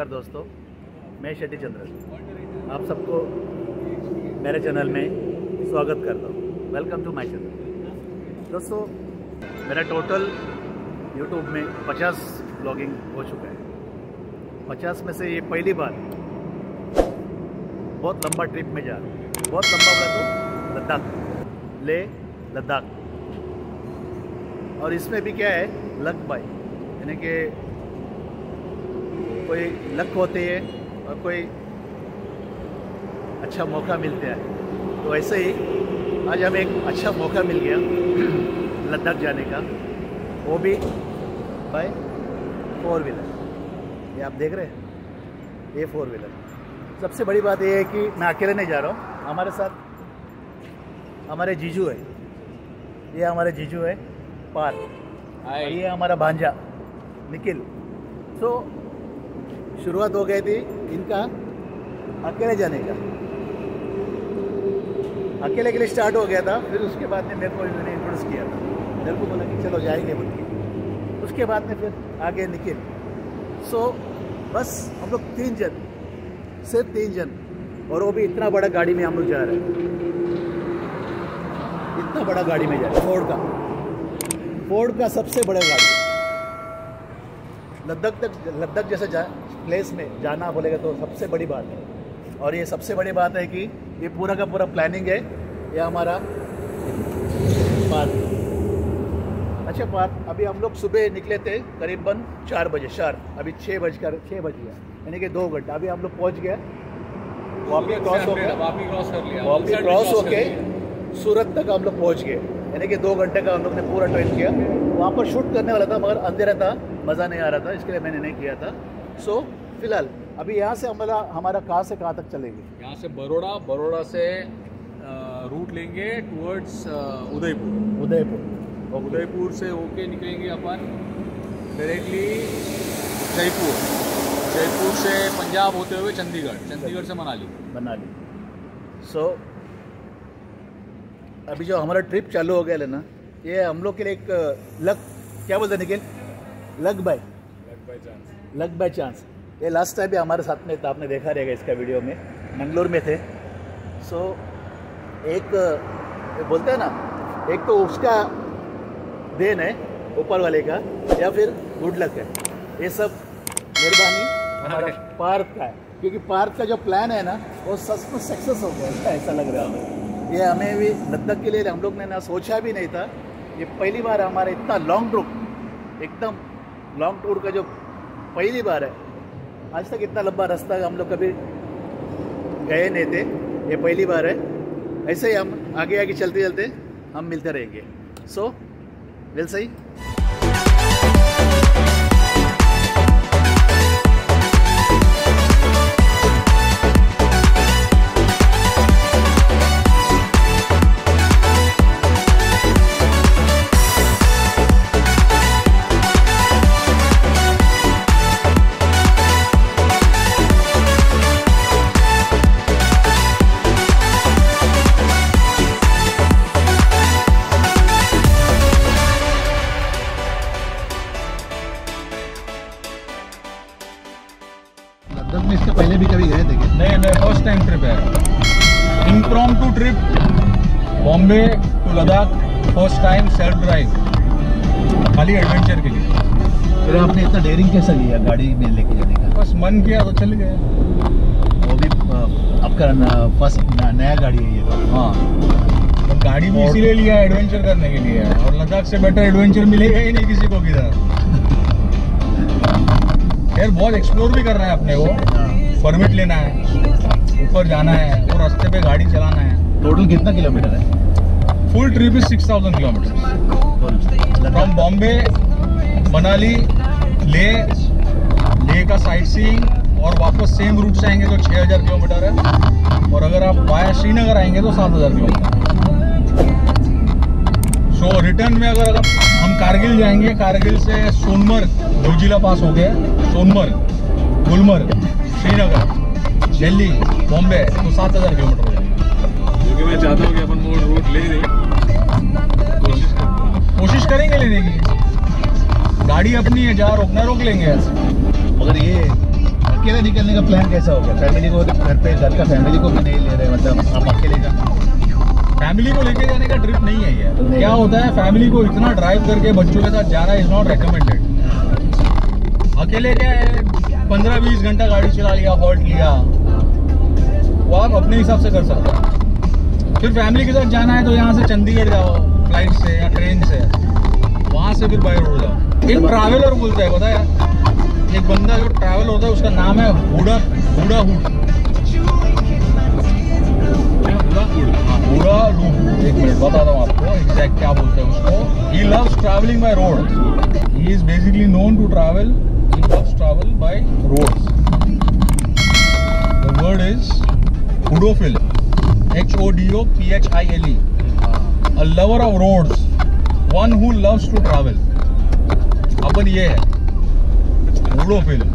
नमस्कार दोस्तों, मैं शेट्टी चंद्र आप सबको मेरे चैनल में स्वागत करता हूँ। Welcome to my channel. दोस्तों, मेरा टोटल यूट्यूब में 50 ब्लॉगिंग हो चुका है। 50 में से ये पहली बार बहुत लंबा ट्रिप में जा रहा हूँ। बहुत लंबा बोला तो लद्दाख, लेह लद्दाख। और इसमें भी क्या है, लक बाई, यानी कि कोई लक होती है और कोई अच्छा मौका मिलता है। तो ऐसे ही आज हमें एक अच्छा मौका मिल गया लद्दाख जाने का, वो भी बाय 4 व्हीलर। ये आप देख रहे हैं, ये 4 व्हीलर। सबसे बड़ी बात ये है कि मैं अकेले नहीं जा रहा हूँ, हमारे साथ हमारे जीजू है। ये हमारे जीजू है पार, और ये हमारा भांजा निखिल। तो शुरुआत हो गई थी इनका अकेले जाने का, अकेले के लिए स्टार्ट हो गया था। फिर उसके बाद में मेरे को मैंने इंट्रोड्यूस किया था, मेरे को बोला कि चलो जाएंगे बोल के। उसके बाद में फिर आगे निखिल। सो बस हम लोग 3 जन, सिर्फ 3 जन, और वो भी इतना बड़ा गाड़ी में हम लोग जा रहे हैं। इतना बड़ा गाड़ी में जा रहे हैं, फोर्ड का सबसे बड़ा गाड़ी। लद्दाख जैसे प्लेस में जाना बोलेगा तो सबसे बड़ी बात है। और ये सबसे बड़ी बात है कि ये पूरा का पूरा प्लानिंग है। ये हमारा पार्क, अच्छा पार्क। अभी हम लोग सुबह निकले थे करीबन 4 बजे शार्प। अभी 6 बज गया, यानी कि 2 घंटा। अभी हम लोग पहुँच गए, वापी क्रॉस होके सूरत तक हम लोग पहुँच गए, यानी कि 2 घंटे का हम लोग ने पूरा ट्रेन किया। वहाँ पर शूट करने वाला था मगर अंधेरा था, मज़ा नहीं आ रहा था, इसके लिए मैंने नहीं किया था। सो फिलहाल अभी यहाँ से हमारा कहाँ से कहाँ तक चलेंगे? यहाँ से बरोड़ा से रूट लेंगे टुवर्ड्स उदयपुर, और उदयपुर से होके निकलेंगे अपन डायरेक्टली जयपुर से पंजाब होते हुए चंडीगढ़ से मनाली। सो अभी जो हमारा ट्रिप चालू हो गया है ना, ये हम लोग के लिए एक लक, क्या बोलते हैं निखिल, लक बाय चांस। ये लास्ट टाइम भी हमारे साथ में था, आपने देखा रहेगा इसका वीडियो में, मंगलोर में थे। सो एक बोलते हैं ना, एक तो उसका देन है ऊपर वाले का, या फिर गुड लक है। ये सब मेहरबानी हमारा पार्क का है, क्योंकि पार्क का जो प्लान है ना वो सक्सेस हो गया, ऐसा लग रहा है। ये हमें भी लद्दाख के लिए हम लोग ने ना सोचा भी नहीं था। ये पहली बार हमारा इतना लॉन्ग ट्रिप, एकदम लॉन्ग टूर का जो पहली बार है। आज तक इतना लंबा रास्ता हम लोग कभी गए नहीं थे, ये पहली बार है। ऐसे ही हम आगे चलते हम मिलते रहेंगे। So will see. लद्दाख में इसके पहले भी कभी गए थे क्या? नहीं, फर्स्ट टाइम ट्रिप है। Impromptu trip, Bombay to Ladakh, first time, self drive, खाली एडवेंचर के लिए। फिर आपने इतना डेयरिंग कैसे लिया गाड़ी में लेके जाने का? बस मन किया तो चले गए। वो भी आपका फर्स्ट नया गाड़ी है ये तो? हाँ, तो गाड़ी भी इसीलिए लिया एडवेंचर करने के लिए, और लद्दाख से बेटर एडवेंचर मिलेगा ही नहीं किसी को किधर। यार बहुत एक्सप्लोर भी करना है अपने को, परमिट लेना है, ऊपर जाना है, और रास्ते पे गाड़ी चलाना है। टोटल कितना किलोमीटर है? Full trip is 6000 kilometre from Bombay, Manali, Leh का साइट सीइंग, और वापस सेम रूट से आएंगे तो 6000 किलोमीटर है, और अगर आप वाया श्रीनगर आएंगे तो 7000 किलोमीटर। सो रिटर्न में अगर हम कारगिल जाएंगे, कारगिल से सोनमर्ग, जोजिला पास हो गया, सोनमर्ग, गुलमर्ग, श्रीनगर, दिल्ली, बॉम्बे, तो 7000 किलोमीटर हो जाएंगे। क्योंकि मैं चाहता हूँ कि अपन वो रूट ले लें, कोशिश करेंगे लेने की। गाड़ी अपनी है, जहाँ रोकना रोक लेंगे ऐसे। मगर ये अकेले निकलने का प्लान कैसा हो गया? फैमिली को घर पे, घर का फैमिली को भी नहीं ले रहे, मतलब आप अकेले का? फैमिली को लेके जाने का ट्रिप नहीं है ये। क्या होता है, फैमिली को इतना ड्राइव करके बच्चों के साथ जाना इज नॉट रेकमेंडेड। अकेले क्या है, 15-20 घंटा गाड़ी चला लिया, हॉल्ट लिया, वो आप अपने हिसाब से कर सकते हो। फिर फैमिली के साथ जाना है तो यहाँ से चंडीगढ़ जाओ फ्लाइट से या ट्रेन से, वहाँ से फिर बाय रोड जाओ। एक ट्रैवलर बोलता है, पता है, एक बंदा जो ट्रैवल होता है उसका नाम है हुडा हुड। एक मिनट बताता हूँ आपको एग्जैक्ट क्या बोलते हैं उसको। He loves traveling by road. He is basically known to travel. He loves travel by roads. The word is hudophile. HODOPHILE. A lover of roads. One who loves to travel. अपन ये है hudophile.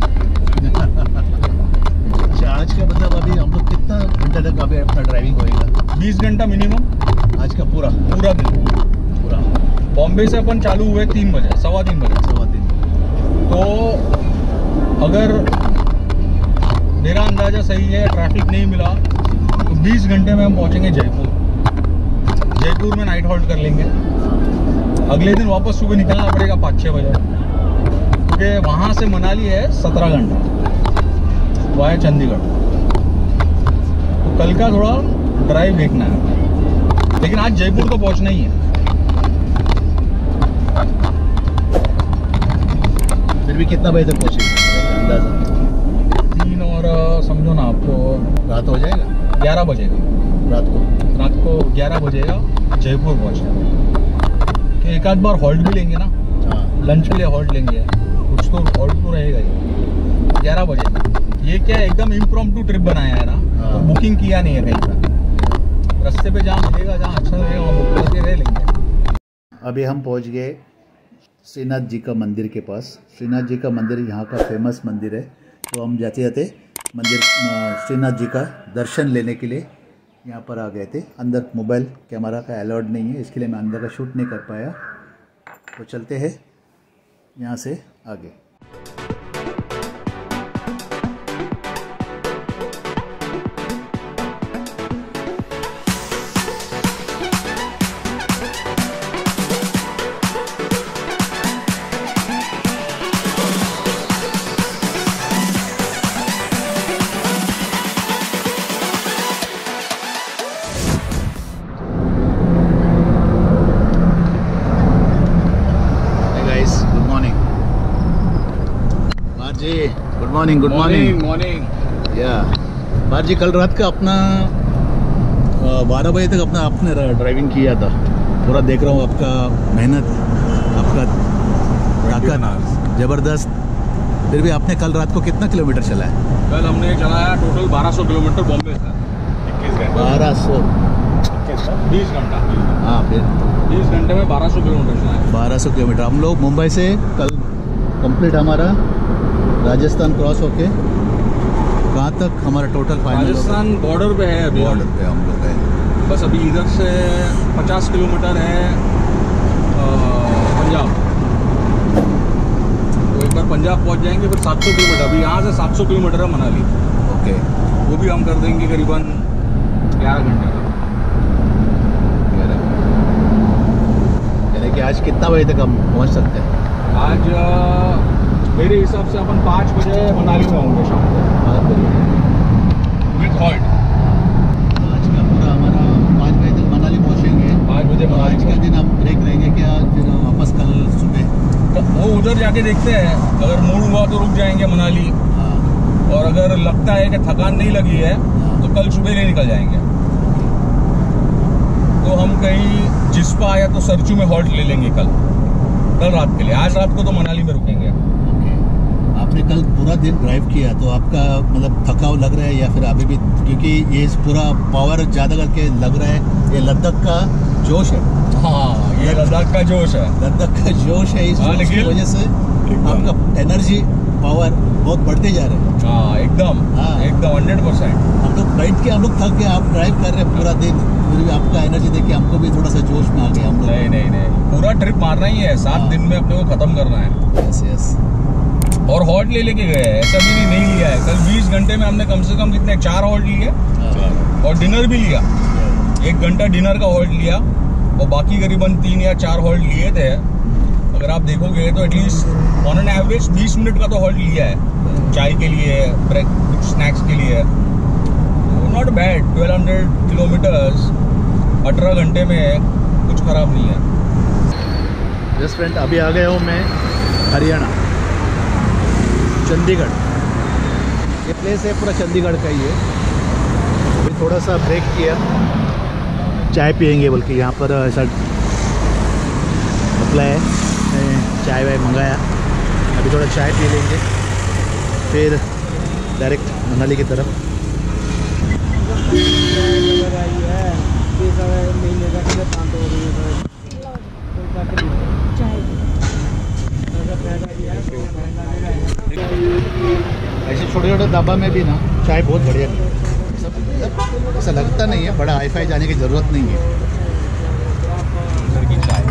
आज का मतलब अभी हम लोग कितना घंटा तक अभी अपना ड्राइविंग होएगा? 20 घंटा मिनिमम आज का पूरा दिन पूरा। बॉम्बे से अपन चालू हुए 3 बजे, सवा तीन बजे। तो अगर मेरा अंदाज़ा सही है, ट्रैफिक नहीं मिला तो 20 घंटे में हम पहुंचेंगे जयपुर। जयपुर में नाइट हॉल्ट कर लेंगे। अगले दिन वापस सुबह निकलना पड़ेगा 5-6 बजे, क्योंकि वहाँ से मनाली है 17 घंटा वाया चंडीगढ़। तो कल का थोड़ा ड्राइव देखना है, लेकिन आज जयपुर तो पहुंचना ही है। फिर भी कितना बजे तक पहुंचेगा अंदाजा? 3 और समझो ना, आपको रात हो जाएगा। 11 बजेगा रात को 11 बजेगा जयपुर पहुंचना। तो एक आध बार हॉल्ट भी लेंगे ना। हाँ, लंच के लिए हॉल्ट लेंगे, कुछ तो हॉल्ट तो रहेगा ही। 11 बजे ये क्या एकदम इम्प्रॉम्प्टू ट्रिप बनाया है ना। हाँ। तो बुकिंग किया नहीं है कहीं का। रास्ते पे जहाँ मिलेगा, जहाँ अच्छा लगेगा वहाँ बुक करके रह लेंगे। अभी हम पहुंच गए श्रीनाथ जी का मंदिर के पास। श्रीनाथ जी का मंदिर यहाँ का फेमस मंदिर है। तो हम जाते जाते मंदिर श्रीनाथ जी का दर्शन लेने के लिए यहाँ पर आ गए थे। अंदर मोबाइल कैमरा का अलाउड नहीं है, इसके लिए मैं अंदर का शूट नहीं कर पाया। तो चलते हैं यहाँ से आगे। गुड मॉर्निंग या बार जी, कल रात का अपना 12 बजे तक आपने ड्राइविंग किया था। पूरा देख रहा हूँ आपका मेहनत, आपका ताकत ज़बरदस्त। फिर भी आपने कल रात को कितना किलोमीटर चलाया? कल हमने चलाया टोटल 1200 किलोमीटर बॉम्बे से। 1200 20 घंटा। हाँ, फिर 20 घंटे में 1200 किलोमीटर चलाया। 1200 किलोमीटर। हम लोग मुंबई से कल कंप्लीट हमारा राजस्थान क्रॉस होके कहाँ तक हमारा टोटल फाइनल? राजस्थान बॉर्डर पे है अभी। बॉर्डर पे हम लोग हैं। बस अभी इधर से 50 किलोमीटर है पंजाब। तो एक बार पंजाब पहुंच जाएंगे, फिर 700 किलोमीटर। अभी यहाँ से 700 किलोमीटर है मनाली। ओके, वो भी हम कर देंगे करीबन 11 घंटे का। यानी कि आज कितना बजे तक हम पहुँच सकते हैं? आज मेरे हिसाब से अपन 5 बजे मनाली में होंगे शाम को। 5 बजे विथ हॉल्ट। आज का पूरा हमारा 5 बजे तक मनाली पहुँचेंगे। 5 बजे मनाली। आज का दिन हम ब्रेक रहेंगे क्या? फिर वापस कल सुबह वो उधर जाके देखते हैं, अगर मूड हुआ तो रुक जाएंगे मनाली। हाँ, और अगर लगता है कि थकान नहीं लगी है तो कल सुबह नहीं निकल जाएंगे। तो हम कहीं जिस्पा या तो सरचू में हॉल्ट ले लेंगे कल रात के लिए। आज रात को तो मनाली में रुकेंगे। आपने कल पूरा दिन ड्राइव किया तो आपका मतलब थकाव लग रहा है या फिर अभी भी? क्योंकि ये पूरा पावर ज़्यादा करके लग रहा है, ये लद्दाख का जोश है। हाँ, ये लद्दाख का जोश है। लद्दाख का जोश है। इस की वजह से आपका एनर्जी पावर बहुत बढ़ते जा रहे हैं। हाँ, एकदम 100%। हम लोग बैठ के हम लोग थक गए, आप ड्राइव कर रहे हैं पूरा दिन, फिर भी आपका एनर्जी देख के हमको भी थोड़ा सा जोश में आ गया हम लोग। नहीं, पूरा ट्रिप मारना ही है। 7 दिन में अपने को खत्म करना है। यस। और हॉट ले लेके गए हैं, ऐसा भी नहीं लिया है। कल 20 घंटे में हमने कम से कम कितने 4 हॉट लिए और डिनर भी लिया। 1 घंटा डिनर का हॉल्ट लिया और बाकी करीबन 3 या 4 हॉल्ट लिए थे। अगर आप देखोगे तो at least on an average 20 minute का तो हॉल्ट लिया है, चाय के लिए, ब्रेक, स्नैक्स के लिए। Not bad. 1200 किलोमीटर्स 18 घंटे में कुछ ख़राब नहीं है। जस्ट फ्रेंड, अभी आ गया हूँ मैं हरियाणा, चंडीगढ़। ये प्लेस है पूरा चंडीगढ़ का ही है। अभी थोड़ा सा ब्रेक किया, चाय पियेंगे बल्कि यहाँ पर ऐसा अपला है, चाय वाय मंगाया। अभी थोड़ा चाय पी लेंगे, फिर डायरेक्ट मनाली की तरफ। ऐसे छोटे छोटे ढाबा में भी ना चाय बहुत बढ़िया मिलती है। ऐसा लगता नहीं है, बड़ा हाई फाई जाने की ज़रूरत नहीं है। घर की चाय।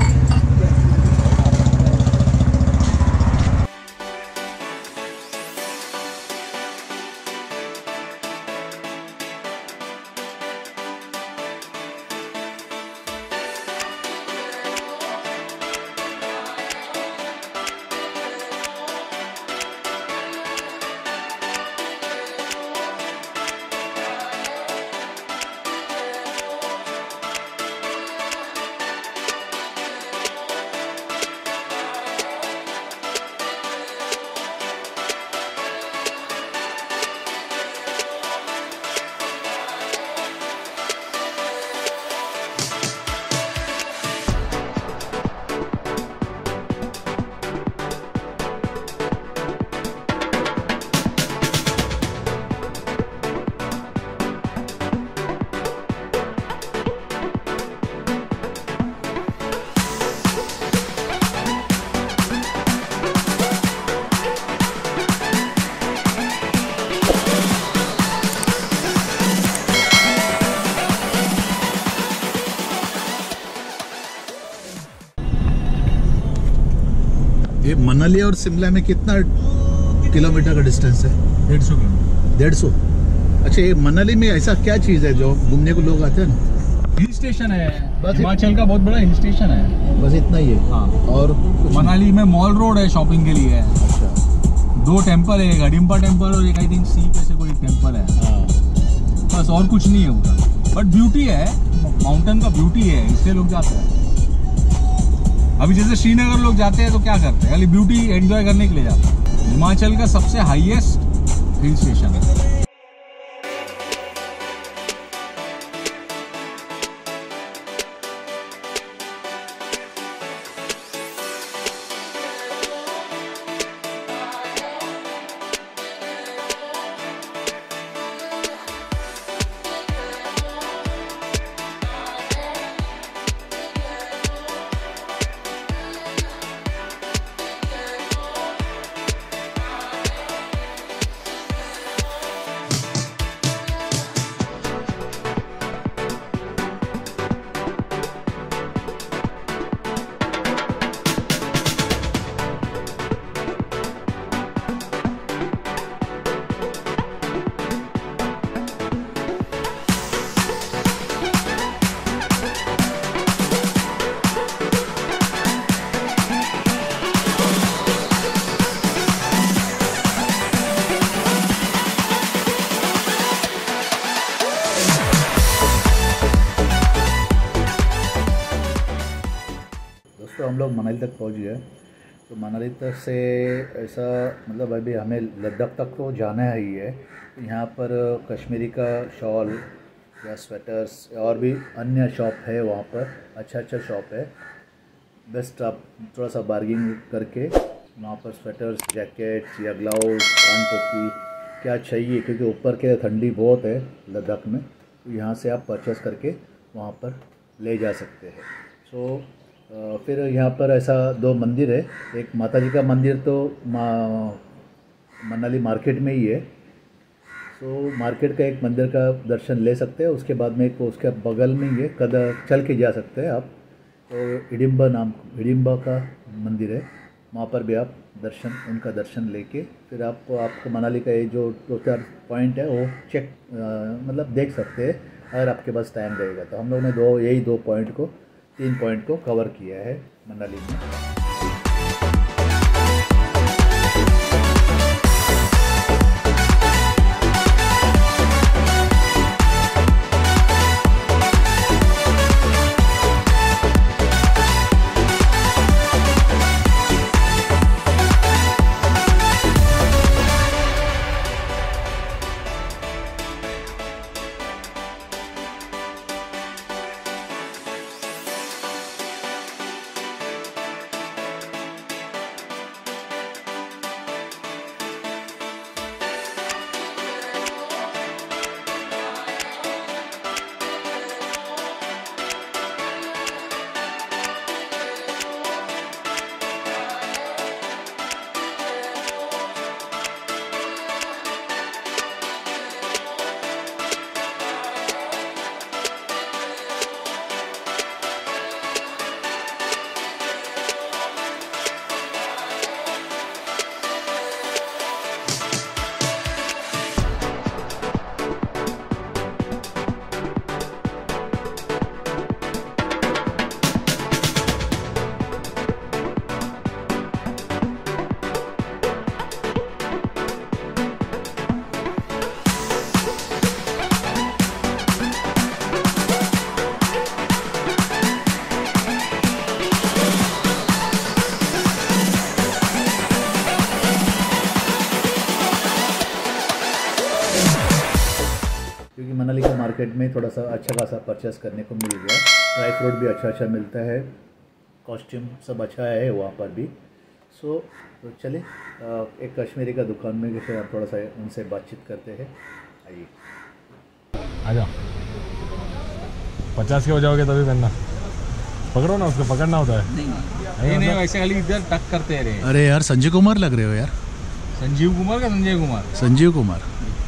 ये मनाली और शिमला में कितना किलोमीटर का डिस्टेंस है? 150 किलोमीटर। 150। अच्छा, ये मनाली में ऐसा क्या चीज़ है जो घूमने को लोग आते हैं ना? हिल स्टेशन है, बस हिमाचल का बहुत बड़ा हिल स्टेशन है। बस इतना ही है। हाँ। और मनाली में मॉल रोड है शॉपिंग के लिए। अच्छा। 2 टेम्पल है, एक हडिम्बा टेम्पल और एक आई थिंक सी ऐसे कोई टेम्पल है। हाँ। बस और कुछ नहीं है उधर। बट ब्यूटी है, माउंटेन का ब्यूटी है, इसलिए लोग जाते हैं। अभी जैसे श्रीनगर लोग जाते हैं तो क्या करते हैं, खाली ब्यूटी एंजॉय करने के लिए जाते हैं। हिमाचल का सबसे हाईएस्ट हिल स्टेशन है। तो हम लोग मनाली तक पहुंच गए। तो मनाली तक से ऐसा मतलब अभी हमें लद्दाख तक तो जाना ही है। यहाँ पर कश्मीरी का शॉल या स्वेटर्स और भी अन्य शॉप है, वहाँ पर अच्छा शॉप है। बेस्ट आप थोड़ा सा बार्गिंग करके वहाँ पर स्वेटर्स, जैकेट्स या ग्लव्स, कान टोपी क्या चाहिए, क्योंकि ऊपर के ठंडी बहुत है लद्दाख में, तो यहाँ से आप परचेस करके वहाँ पर ले जा सकते हैं। सो फिर यहाँ पर ऐसा 2 मंदिर है। एक माता जी का मंदिर तो मनाली मार्केट में ही है। सो मार्केट का एक मंदिर का दर्शन ले सकते हैं। उसके बाद में एक उसके बगल में ही है, चल के जा सकते हैं आप। तो हिडिंबा का मंदिर है, वहाँ पर भी आप उनका दर्शन लेके फिर आपको मनाली का ये जो 2-4 पॉइंट है वो चेक मतलब देख सकते हैं अगर आपके पास टाइम रहेगा। तो हम लोगों ने 3 पॉइंट को कवर किया है मनाली में। क्योंकि मनाली का मार्केट में थोड़ा सा अच्छा खासा परचेस करने को मिल गया। ड्राई फ्रूट भी अच्छा मिलता है, कॉस्ट्यूम सब अच्छा है वहाँ पर भी। तो चले एक कश्मीरी का दुकान में जैसे थोड़ा सा उनसे बातचीत करते हैं। आइए आ जाओ। 50 के हो जाओगे तभी करना, पकड़ो ना उसको, पकड़ना होता है। नहीं वैसे खाली इधर टक करते रहे। अरे यार संजय कुमार लग रहे हो यार। संजीव कुमार का संजीव कुमार।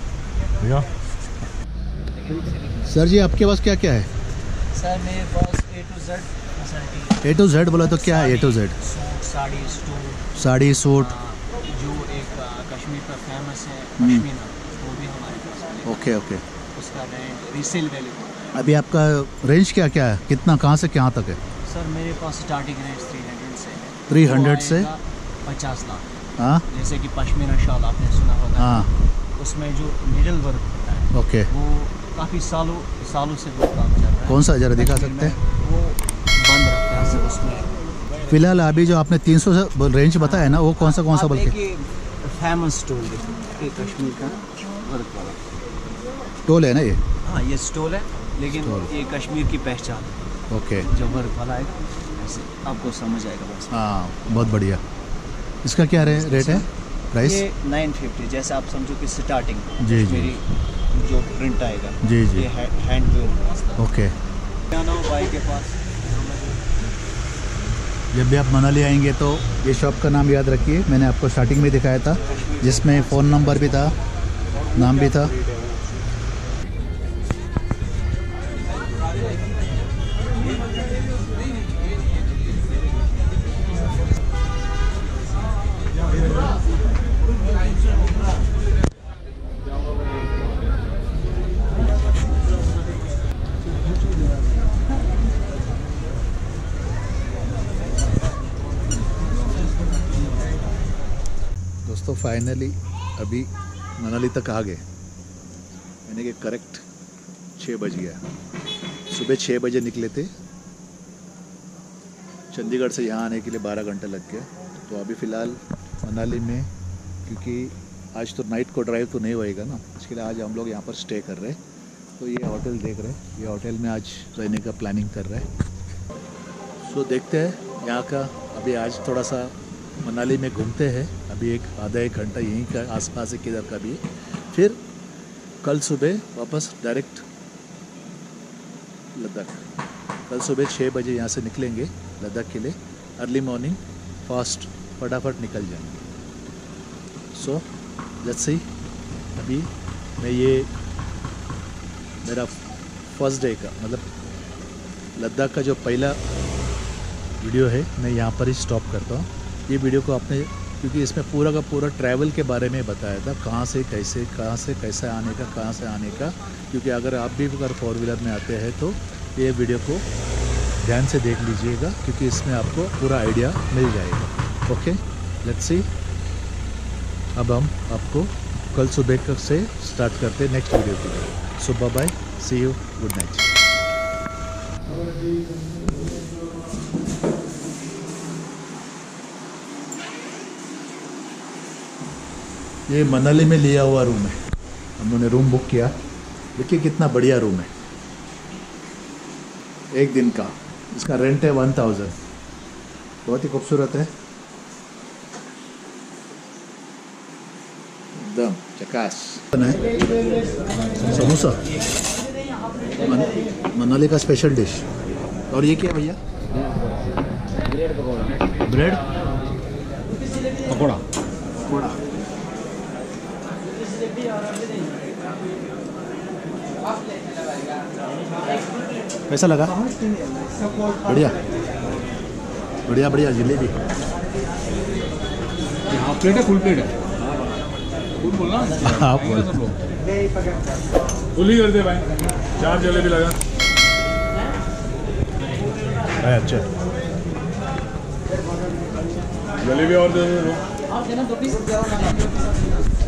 सर जी आपके पास क्या क्या है? सर मेरे पास A to Z A to Z बोला तो क्या है A to Z? Sari suit जो एक कश्मीर का फेमस है पश्मीना, वो भी हमारे पास है। Okay okay. उसका रेंट रीसेल वैल्यू। अभी आपका रेंज क्या क्या है, कितना कहाँ से कहाँ तक है? सर मेरे पास स्टार्टिंग रेंज 300 से है। 300 से 50 लाख। हाँ जैसे कि पश्मीना शॉल आपने सुना होगा। हाँ उसमें जो मिडल वर्क होता है ओके, वो काफ़ी सालों से वो काम चल रहा है। कौन सा जरा दिखा सकते हैं? वो बंद रखता है सर उसमें। फिलहाल अभी जो आपने 300 से रेंज बताया ना, वो कौन सा बल्कि फेमस स्टोल देखिए कश्मीर का वर्क वाला टोल है ना ये? हाँ ये स्टोल है, लेकिन ये कश्मीर की पहचान है। ओके, जो वर्क वाला है ऐसे आपको समझ आएगा बस। हाँ बहुत बढ़िया। इसका क्या रेट है, प्राइस? ये 950, जैसे आप समझो कि स्टार्टिंग जी जी मेरी जो प्रिंट आएगा जी जी ये हैंड ओके। भाई के पास जब भी आप मनाली आएंगे तो ये शॉप का नाम याद रखिए, मैंने आपको स्टार्टिंग में दिखाया था, जिसमें फ़ोन नंबर भी था, नाम भी था। दोस्तों फाइनली अभी मनाली तक आ गए, यानी कि करेक्ट 6 बज गया। सुबह 6 बजे निकले थे, चंडीगढ़ से यहाँ आने के लिए 12 घंटे लग गया। तो अभी फ़िलहाल मनाली में, क्योंकि आज तो नाइट को ड्राइव तो नहीं होएगा ना, इसके लिए आज हम लोग यहाँ पर स्टे कर रहे हैं। तो ये होटल देख रहे हैं, ये होटल में आज रहने का प्लानिंग कर रहे हैं। सो देखते हैं यहाँ का। अभी आज थोड़ा सा मनाली में घूमते हैं, अभी आधा एक घंटा यहीं का आसपास है किधर का भी, फिर कल सुबह वापस डायरेक्ट लद्दाख। कल सुबह 6 बजे यहाँ से निकलेंगे लद्दाख के लिए, अर्ली मॉर्निंग फास्ट फटाफट निकल जाएंगे। So let's see. अभी मैं ये मेरा फर्स्ट डे का मतलब लद्दाख का जो पहला वीडियो है, मैं यहाँ पर ही स्टॉप करता हूँ। ये वीडियो को आपने, क्योंकि इसमें पूरा का पूरा ट्रैवल के बारे में बताया था, कहाँ से कैसे आने का, क्योंकि अगर आप भी अगर 4 व्हीलर में आते हैं तो ये वीडियो को ध्यान से देख लीजिएगा, क्योंकि इसमें आपको पूरा आइडिया मिल जाएगा। Okay, let's see. अब हम आपको कल सुबह से स्टार्ट करते हैं नेक्स्ट वीडियो के लिए। So bye bye, see you, good night. ये मनाली में लिया हुआ रूम है, हमने रूम बुक किया। देखिए कितना बढ़िया रूम है, 1 दिन का। इसका रेंट है 1000। बहुत ही खूबसूरत है, एकदम झकास। समोसा मनाली का स्पेशल डिश। और ये क्या भैया? ब्रेड पकौड़ा। कैसा लगा? बढ़िया बढ़िया बढ़िया। जलेबी हाफ प्लेट है, फुल प्लेट है? फुल बोलना। हाँ बोल। फुल ही कर दे भाई, 4 जलेबी लगा। अच्छा, जलेबी और दे दो।